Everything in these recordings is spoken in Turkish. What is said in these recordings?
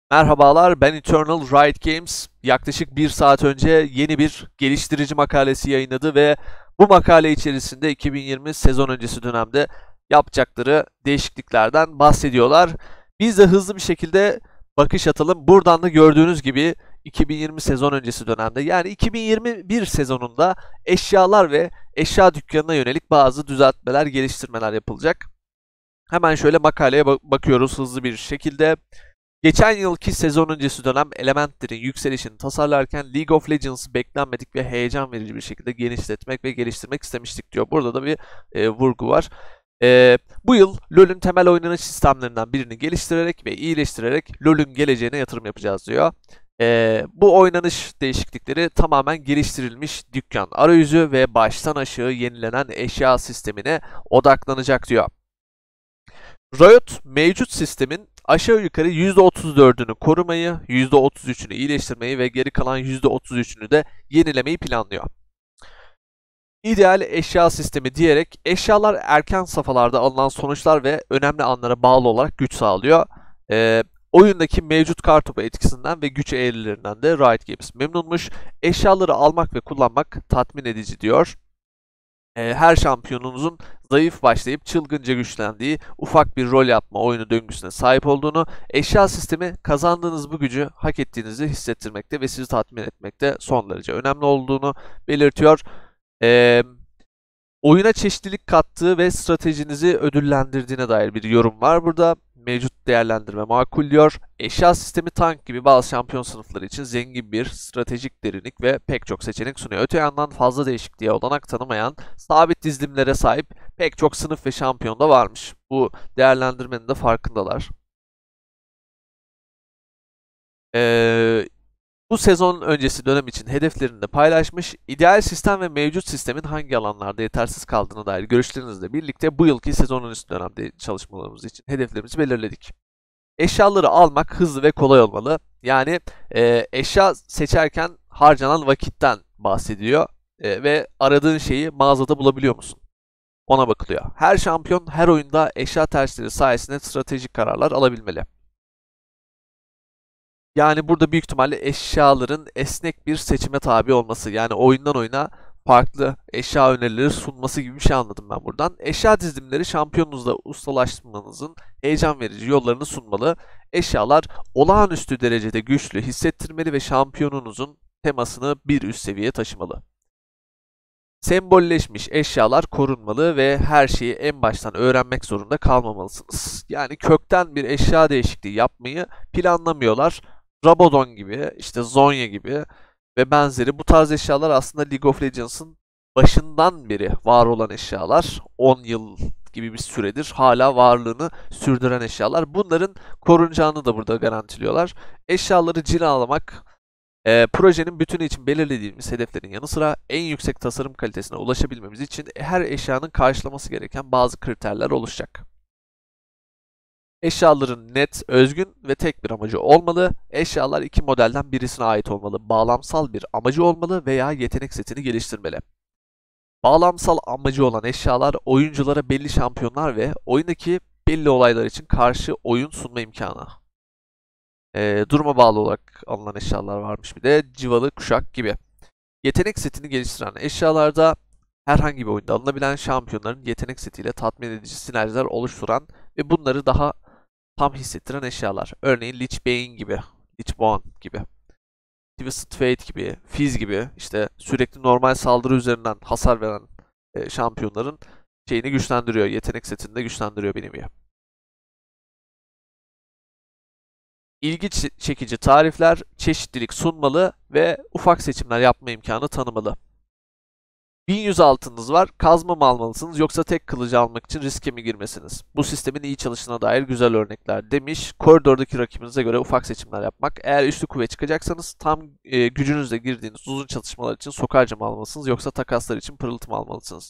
Merhabalar, ben Eternal Riot Games. Yaklaşık bir saat önce yeni bir geliştirici makalesi yayınladı ve bu makale içerisinde 2020 sezon öncesi dönemde yapacakları değişikliklerden bahsediyorlar. Biz de hızlı bir şekilde bakış atalım. Buradan da gördüğünüz gibi 2020 sezon öncesi dönemde yani 2021 sezonunda eşyalar ve eşya dükkanına yönelik bazı düzeltmeler, geliştirmeler yapılacak. Hemen şöyle makaleye bakıyoruz hızlı bir şekilde. Geçen yılki sezon öncesi dönem Elementleri'nin yükselişini tasarlarken League of Legends'ı beklenmedik ve heyecan verici bir şekilde genişletmek ve geliştirmek istemiştik diyor. Burada da bir vurgu var. Bu yıl LoL'ün temel oynanış sistemlerinden birini geliştirerek ve iyileştirerek LoL'ün geleceğine yatırım yapacağız diyor. Bu oynanış değişiklikleri tamamen geliştirilmiş dükkan arayüzü ve baştan aşağı yenilenen eşya sistemine odaklanacak diyor. Riot mevcut sistemin aşağı yukarı %34'ünü korumayı, %33'ünü iyileştirmeyi ve geri kalan %33'ünü de yenilemeyi planlıyor. İdeal eşya sistemi diyerek eşyalar erken safhalarda alınan sonuçlar ve önemli anlara bağlı olarak güç sağlıyor. Oyundaki mevcut kartopu etkisinden ve güç eğrilerinden de Riot Games memnunmuş. Eşyaları almak ve kullanmak tatmin edici diyor. Her şampiyonunuzun zayıf başlayıp çılgınca güçlendiği ufak bir rol yapma oyunu döngüsüne sahip olduğunu, eşya sistemi kazandığınız bu gücü hak ettiğinizi hissettirmekte ve sizi tatmin etmekte son derece önemli olduğunu belirtiyor. Ee, Oyuna çeşitlilik kattığı ve stratejinizi ödüllendirdiğine dair bir yorum var burada. Mevcut değerlendirme makul diyor. Eşya sistemi tank gibi bazı şampiyon sınıfları için zengin bir stratejik derinlik ve pek çok seçenek sunuyor. Öte yandan fazla değişikliğe olanak tanımayan, sabit dizilimlere sahip pek çok sınıf ve şampiyon da varmış. Bu değerlendirmenin de farkındalar. Ee, Bu sezon öncesi dönem için hedeflerini de paylaşmış, ideal sistem ve mevcut sistemin hangi alanlarda yetersiz kaldığına dair görüşlerinizle birlikte bu yılki sezon öncesi dönemde çalışmalarımız için hedeflerimizi belirledik. Eşyaları almak hızlı ve kolay olmalı. Yani eşya seçerken harcanan vakitten bahsediyor ve aradığın şeyi mağazada bulabiliyor musun? Ona bakılıyor. Her şampiyon her oyunda eşya tercihleri sayesinde stratejik kararlar alabilmeli. Yani burada büyük ihtimalle eşyaların esnek bir seçime tabi olması. Yani oyundan oyuna farklı eşya önerileri sunması gibi bir şey anladım ben buradan. Eşya dizilimleri şampiyonunuzla ustalaşmanızın heyecan verici yollarını sunmalı. Eşyalar olağanüstü derecede güçlü hissettirmeli ve şampiyonunuzun temasını bir üst seviyeye taşımalı. Sembolleşmiş eşyalar korunmalı ve her şeyi en baştan öğrenmek zorunda kalmamalısınız. Yani kökten bir eşya değişikliği yapmayı planlamıyorlar. Rabadon gibi, işte Zonya gibi ve benzeri bu tarz eşyalar aslında League of Legends'ın başından beri var olan eşyalar. 10 yıl gibi bir süredir hala varlığını sürdüren eşyalar. Bunların korunacağını da burada garantiliyorlar. Eşyaları cilalamak projenin bütünü için belirlediğimiz hedeflerin yanı sıra en yüksek tasarım kalitesine ulaşabilmemiz için her eşyanın karşılaması gereken bazı kriterler oluşacak. Eşyaların net, özgün ve tek bir amacı olmalı. Eşyalar iki modelden birisine ait olmalı. Bağlamsal bir amacı olmalı veya yetenek setini geliştirmeli. Bağlamsal amacı olan eşyalar oyunculara belli şampiyonlar ve oyundaki belli olaylar için karşı oyun sunma imkanı. Duruma bağlı olarak alınan eşyalar varmış bir de civalı kuşak gibi. Yetenek setini geliştiren eşyalarda herhangi bir oyunda alınabilen şampiyonların yetenek setiyle tatmin edici sinerjiler oluşturan ve bunları daha tam hissettiren eşyalar. Örneğin Lich Bane gibi, Lich Bane gibi, Twisted Fate gibi, Fizz gibi işte sürekli normal saldırı üzerinden hasar veren şampiyonların şeyini güçlendiriyor, yetenek setini de güçlendiriyor bir nevi. İlgi çekici tarifler, çeşitlilik sunmalı ve ufak seçimler yapma imkanı tanımalı. 1100 altınız var, kazma mı almalısınız yoksa tek kılıcı almak için riske mi girmesiniz? Bu sistemin iyi çalıştığına dair güzel örnekler demiş. Koridordaki rakibinize göre ufak seçimler yapmak. Eğer üçlü kuvvet çıkacaksanız tam gücünüzle girdiğiniz uzun çatışmalar için sokarca mı almalısınız yoksa takaslar için pırıltı mı almalısınız?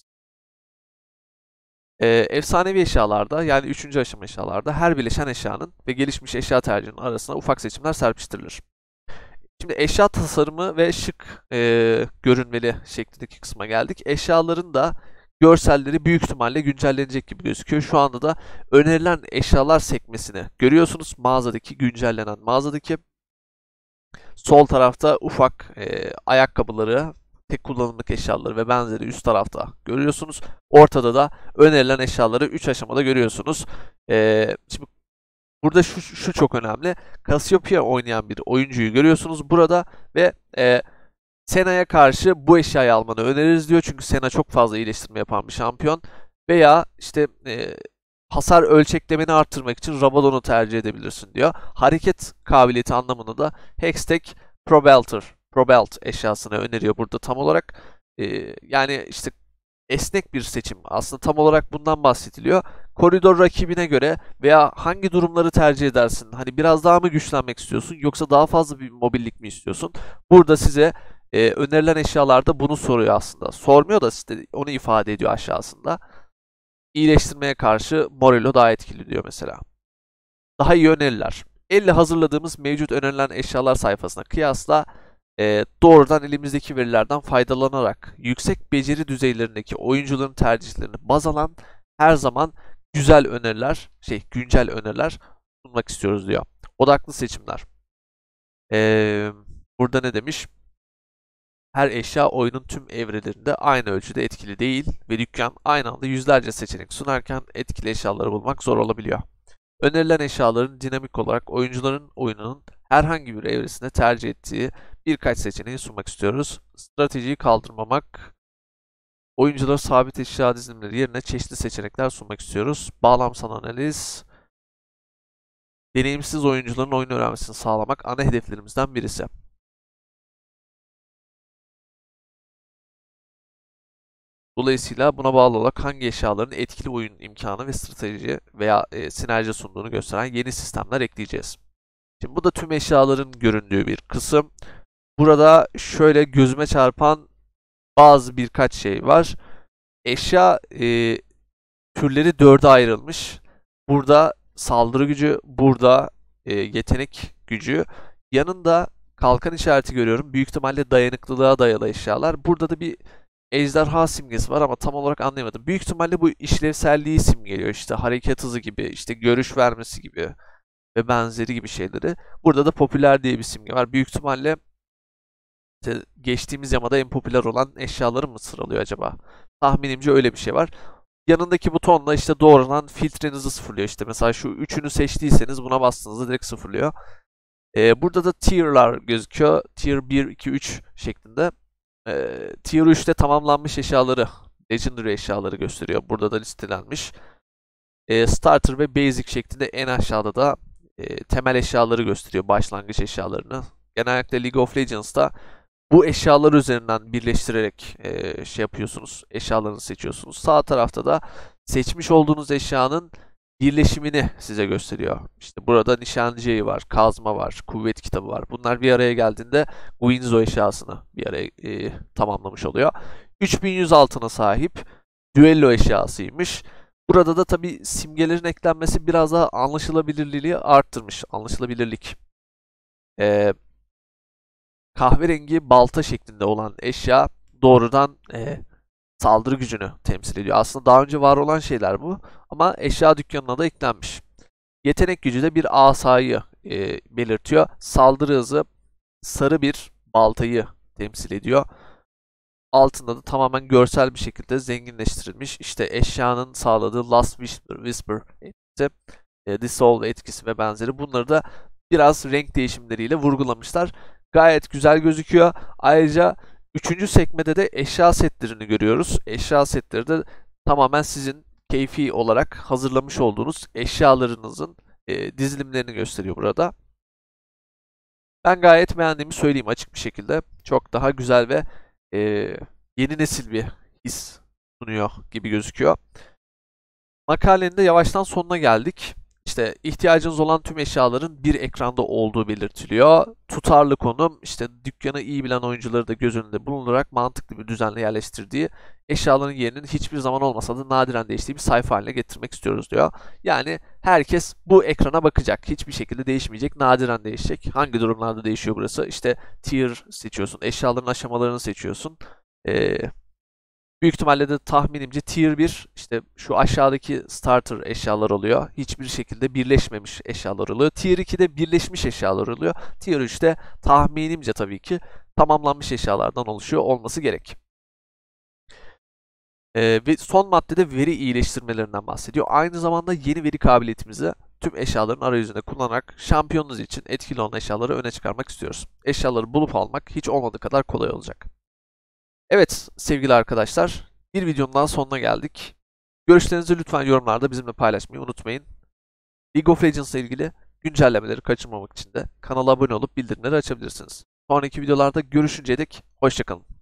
Efsanevi eşyalarda yani 3. aşama eşyalarda her bileşen eşyanın ve gelişmiş eşya tercihinin arasına ufak seçimler serpiştirilir. Şimdi eşya tasarımı ve şık görünmeli şeklindeki kısma geldik. Eşyaların da görselleri büyük ihtimalle güncellenecek gibi gözüküyor. Şu anda da önerilen eşyalar sekmesini görüyorsunuz. Mağazadaki güncellenen mağazadaki sol tarafta ufak ayakkabıları, tek kullanımlık eşyaları ve benzeri üst tarafta görüyorsunuz. Ortada da önerilen eşyaları 3 aşamada görüyorsunuz. Şimdi burada şu çok önemli. Cassiopeia oynayan bir oyuncuyu görüyorsunuz burada ve Senna'ya karşı bu eşyayı almanı öneririz diyor. Çünkü Senna çok fazla iyileştirme yapan bir şampiyon. Veya işte hasar ölçeklemeni arttırmak için Rabadon'u tercih edebilirsin diyor. Hareket kabiliyeti anlamında da Hextech Probelt eşyasını öneriyor burada tam olarak. Yani işte esnek bir seçim. Aslında tam olarak bundan bahsediliyor. Koridor rakibine göre veya hangi durumları tercih edersin? Hani biraz daha mı güçlenmek istiyorsun yoksa daha fazla bir mobillik mi istiyorsun? Burada size önerilen eşyalarda bunu soruyor aslında. Sormuyor da size onu ifade ediyor aşağısında. İyileştirmeye karşı Morello daha etkili diyor mesela. Daha iyi öneriler. Elle hazırladığımız mevcut önerilen eşyalar sayfasına kıyasla doğrudan elimizdeki verilerden faydalanarak yüksek beceri düzeylerindeki oyuncuların tercihlerini baz alan her zaman güncel öneriler sunmak istiyoruz diyor. Odaklı seçimler. Burada ne demiş? Her eşya oyunun tüm evrelerinde aynı ölçüde etkili değil ve dükkan aynı anda yüzlerce seçenek sunarken etkili eşyaları bulmak zor olabiliyor. Önerilen eşyaların dinamik olarak oyuncuların oyununun herhangi bir evresinde tercih ettiği birkaç seçeneği sunmak istiyoruz. Stratejiyi kaldırmamak, oyunculara sabit eşya dizilimleri yerine çeşitli seçenekler sunmak istiyoruz. Bağlamsal analiz, deneyimsiz oyuncuların oyun öğrenmesini sağlamak ana hedeflerimizden birisi. Dolayısıyla buna bağlı olarak hangi eşyaların etkili oyun imkanı ve strateji veya sinerji sunduğunu gösteren yeni sistemler ekleyeceğiz. Şimdi bu da tüm eşyaların göründüğü bir kısım. Burada şöyle gözüme çarpan birkaç şey var. Eşya türleri 4'e ayrılmış. Burada saldırı gücü, burada yetenek gücü. Yanında kalkan işareti görüyorum. Büyük ihtimalle dayanıklılığa dayalı eşyalar. Burada da bir ejderha simgesi var ama tam olarak anlayamadım. Büyük ihtimalle bu işlevselliği simgeliyor. İşte hareket hızı gibi, işte görüş vermesi gibi ve benzeri gibi şeyleri. Burada da popüler diye bir simge var. Büyük ihtimalle işte geçtiğimiz yamada en popüler olan eşyaları mı sıralıyor acaba? Tahminimce öyle bir şey var. Yanındaki butonla işte doğrudan filtrenizi sıfırlıyor. İşte mesela şu üçünü seçtiyseniz buna bastığınızda direkt sıfırlıyor. Burada da tier'lar gözüküyor. Tier 1, 2, 3 şeklinde. Tier 3'te tamamlanmış eşyaları, Legendary eşyaları gösteriyor. Burada da listelenmiş. Starter ve Basic şeklinde en aşağıda da temel eşyaları gösteriyor. Başlangıç eşyalarını. Genellikle League of Legends'ta bu eşyalar üzerinden birleştirerek yapıyorsunuz. Eşyalarını seçiyorsunuz. Sağ tarafta da seçmiş olduğunuz eşyanın birleşimini size gösteriyor. İşte burada nişancı yayı var, kazma var, kuvvet kitabı var. Bunlar bir araya geldiğinde Guinzo eşyasını bir araya tamamlamış oluyor. 3100 altına sahip düello eşyasıymış. Burada da tabi simgelerin eklenmesi biraz daha anlaşılabilirliği arttırmış. Anlaşılabilirlik. Kahverengi balta şeklinde olan eşya doğrudan saldırı gücünü temsil ediyor. Aslında daha önce var olan şeyler bu ama eşya dükkanına da eklenmiş. Yetenek gücü de bir asayı belirtiyor. Saldırı hızı sarı bir baltayı temsil ediyor. Altında da tamamen görsel bir şekilde zenginleştirilmiş. İşte eşyanın sağladığı Last Whisper etkisi, Dissolve etkisi ve benzeri. Bunları da biraz renk değişimleriyle vurgulamışlar. Gayet güzel gözüküyor. Ayrıca 3. sekmede de eşya setlerini görüyoruz. Eşya setleri de tamamen sizin keyfi olarak hazırlamış olduğunuz eşyalarınızın dizilimlerini gösteriyor burada. Ben gayet beğendiğimi söyleyeyim açık bir şekilde. Çok daha güzel ve yeni nesil bir his sunuyor gibi gözüküyor. Makalenin de yavaştan sonuna geldik. İşte ihtiyacınız olan tüm eşyaların bir ekranda olduğu belirtiliyor. Tutarlı konum, işte dükkanı iyi bilen oyuncuları da göz önünde bulundurarak mantıklı bir düzenle yerleştirdiği eşyaların yerinin hiçbir zaman olmasa da nadiren değiştiği bir sayfa haline getirmek istiyoruz diyor. Yani herkes bu ekrana bakacak. Hiçbir şekilde değişmeyecek, nadiren değişecek. Hangi durumlarda değişiyor burası? İşte tier seçiyorsun, eşyaların aşamalarını seçiyorsun. Büyük ihtimalle de tahminimce Tier 1 işte şu aşağıdaki starter eşyalar oluyor. Hiçbir şekilde birleşmemiş eşyalar oluyor. Tier 2'de birleşmiş eşyalar oluyor. Tier 3'te tahminimce tabii ki tamamlanmış eşyalardan oluşuyor olması gerek. Ve son maddede veri iyileştirmelerinden bahsediyor. Aynı zamanda yeni veri kabiliyetimizi tüm eşyaların arayüzünde kullanarak şampiyonunuz için etkili olan eşyaları öne çıkarmak istiyoruz. Eşyaları bulup almak hiç olmadığı kadar kolay olacak. Evet sevgili arkadaşlar, bir videonun daha sonuna geldik. Görüşlerinizi lütfen yorumlarda bizimle paylaşmayı unutmayın. League of Legends ile ilgili güncellemeleri kaçırmamak için de kanala abone olup bildirimleri açabilirsiniz. Sonraki videolarda görüşünceye dek hoşça kalın.